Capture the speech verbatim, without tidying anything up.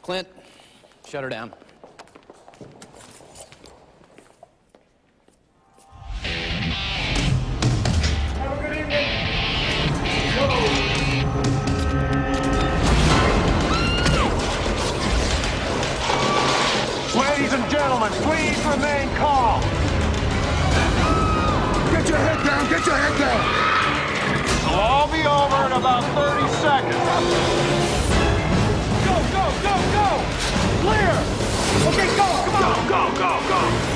Clint, shut her down. Have a good evening. Ladies and gentlemen, please remain calm. Get your head down! Get your head down! It'll all be over in about thirty seconds. Go, go, go, go! Clear! Okay, go, come on! Go, go, go, go!